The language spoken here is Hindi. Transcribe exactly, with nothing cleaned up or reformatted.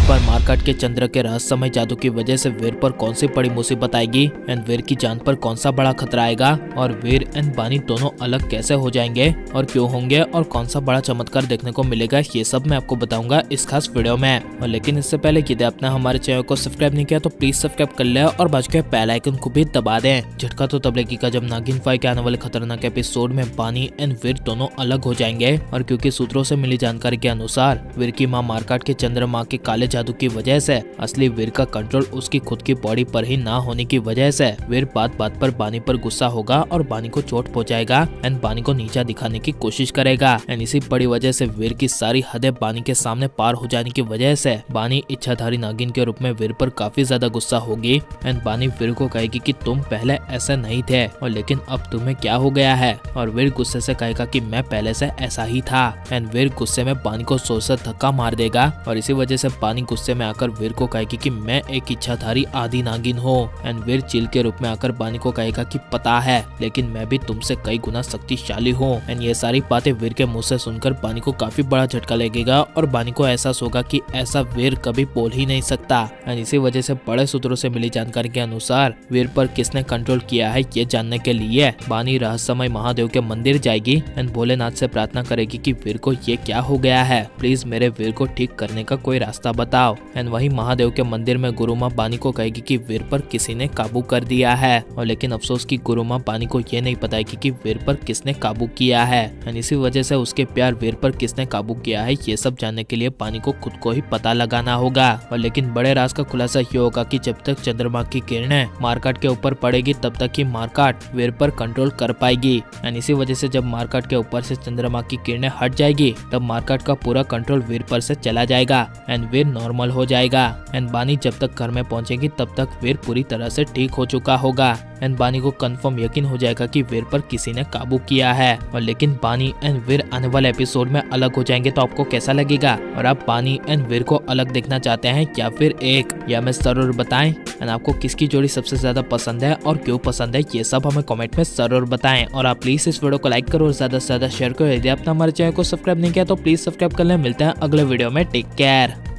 बार मारकाट के चंद्र के रहस्यमय जादू की वजह से वीर पर कौन सी बड़ी मुसीबत आएगी एंड वीर की जान पर कौन सा बड़ा खतरा आएगा और वीर एंड बानी दोनों अलग कैसे हो जाएंगे और क्यों होंगे और कौन सा बड़ा चमत्कार देखने को मिलेगा, ये सब मैं आपको बताऊंगा इस खास वीडियो में। और लेकिन इससे पहले यदि आपने हमारे चैनल को सब्सक्राइब नहीं किया तो प्लीज सब्सक्राइब कर ले और बाजू के बेल आइकन को भी दबा दें। झटका तो तब लगेगा जब नागिन फाइव के आने वाले खतरनाक एपिसोड में बानी एंड वीर दोनों अलग हो जाएंगे। और क्योंकि सूत्रों से मिली जानकारी के अनुसार वीर की माँ मारकाट के चंद्रमा के काले जादू की वजह से असली वीर का कंट्रोल उसकी खुद की बॉडी पर ही ना होने की वजह से वीर बात बात पर बानी पर गुस्सा होगा और बानी को चोट पहुंचाएगा एंड बानी को नीचा दिखाने की कोशिश करेगा। एंड इसी बड़ी वजह से वीर की सारी हदें बानी के सामने पार हो जाने की वजह से बानी इच्छाधारी नागिन के रूप में वीर पर काफी ज्यादा गुस्सा होगी एंड बानी वीर को कहेगी कि तुम पहले ऐसे नहीं थे और लेकिन अब तुम्हें क्या हो गया है। और वीर गुस्से से कहेगा कि मैं पहले से ऐसा ही था एंड वीर गुस्से में बानी को जोर से धक्का मार देगा। और इसी वजह से बानी गुस्से में आकर वीर को कहेगी कि मैं एक इच्छाधारी आदि नागिन हूँ एंड वीर चिल के रूप में आकर बानी को कहेगा कि पता है लेकिन मैं भी तुमसे कई गुना शक्तिशाली हूँ। एंड ये सारी बातें वीर के मुंह से सुनकर बानी को काफी बड़ा झटका लगेगा और बानी को एहसास होगा कि ऐसा वीर कभी बोल ही नहीं सकता। एंड इसी वजह से बड़े सूत्रों से मिली जानकारी के अनुसार वीर पर किसने कंट्रोल किया है ये जानने के लिए बानी रहस्यमय महादेव के मंदिर जाएगी एंड भोलेनाथ से प्रार्थना करेगी कि वीर को ये क्या हो गया है, प्लीज मेरे वीर को ठीक करने का कोई रास्ता बताओ। एंड वही महादेव के मंदिर में गुरु माँ बानी को कहेगी कि वीर पर किसी ने काबू कर दिया है। और लेकिन अफसोस की गुरु माँ बानी को ये नहीं बताएगी कि वीर पर किसने काबू किया है। एंड इसी वजह से उसके प्यार वीर पर किसने काबू किया है ये सब जानने के लिए बानी को खुद को ही पता लगाना होगा। और लेकिन बड़े राज का खुलासा ये होगा कि जब तक चंद्रमा की किरणें मारकाट के ऊपर पड़ेगी तब तक ही मारकाट वीर पर कंट्रोल कर पाएगी। एंड इसी वजह से जब मारकाट के ऊपर से चंद्रमा की किरणें हट जाएगी तब मारकाट का पूरा कंट्रोल वीर पर से चला जाएगा एंड वीर नॉर्मल हो जाएगा। एंड बानी जब तक घर में पहुंचेगी तब तक वीर पूरी तरह से ठीक हो चुका होगा एंड बानी को कंफर्म यकीन हो जाएगा कि वीर पर किसी ने काबू किया है। और लेकिन बानी एंड वीर आने वाले एपिसोड में अलग हो जाएंगे तो आपको कैसा लगेगा और आप बानी एंड वीर को अलग देखना चाहते हैं या फिर एक, या हमें जरूर बताएं। एंड आपको किसकी जोड़ी सबसे ज्यादा पसंद है और क्यों पसंद है ये सब हमें कमेंट में जरूर बताएं। और आप प्लीज इस वीडियो को लाइक करो और ज्यादा से ज्यादा शेयर करो। यदि आपने हमारे चैनल को सब्सक्राइब नहीं किया तो प्लीज सब्सक्राइब कर लें। मिलते हैं अगले वीडियो में, टेक केयर।